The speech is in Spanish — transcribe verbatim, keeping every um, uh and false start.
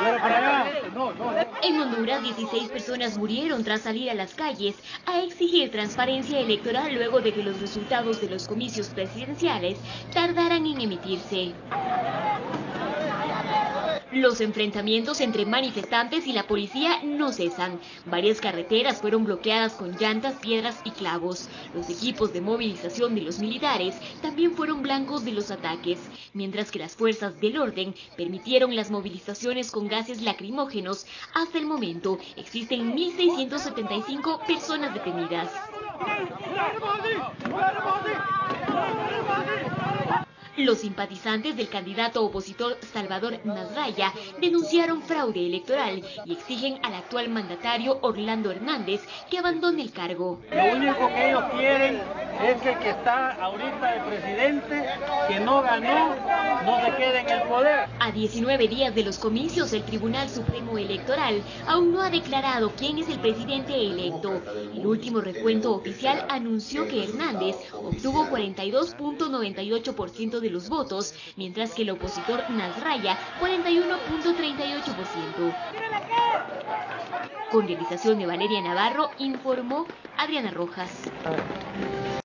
En Honduras, dieciséis personas murieron tras salir a las calles a exigir transparencia electoral luego de que los resultados de los comicios presidenciales tardaran en emitirse. Los enfrentamientos entre manifestantes y la policía no cesan. Varias carreteras fueron bloqueadas con llantas, piedras y clavos. Los equipos de movilización de los militares también fueron blancos de los ataques, mientras que las fuerzas del orden permitieron las movilizaciones con gases lacrimógenos. Hasta el momento existen mil seiscientas setenta y cinco personas detenidas. Los simpatizantes del candidato opositor Salvador Nasralla denunciaron fraude electoral y exigen al actual mandatario Orlando Hernández que abandone el cargo. Lo único que ellos quieren es el que está ahorita de presidente, que no ganó, no se quede en el poder. A diecinueve días de los comicios, el Tribunal Supremo Electoral aún no ha declarado quién es el presidente electo. El último recuento oficial anunció que Hernández obtuvo cuarenta y dos punto noventa y ocho por ciento de los votos, mientras que el opositor Nasralla cuarenta y uno punto treinta y ocho por ciento. Con realización de Valeria Navarro, informó Adriana Rojas.